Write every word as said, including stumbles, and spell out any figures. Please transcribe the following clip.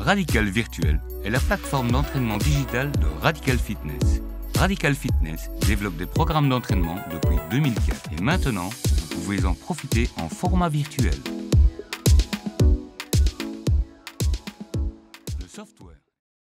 Radical Virtuel est la plateforme d'entraînement digital de Radical Fitness. Radical Fitness développe des programmes d'entraînement depuis deux mille quatre et maintenant, vous pouvez en profiter en format virtuel.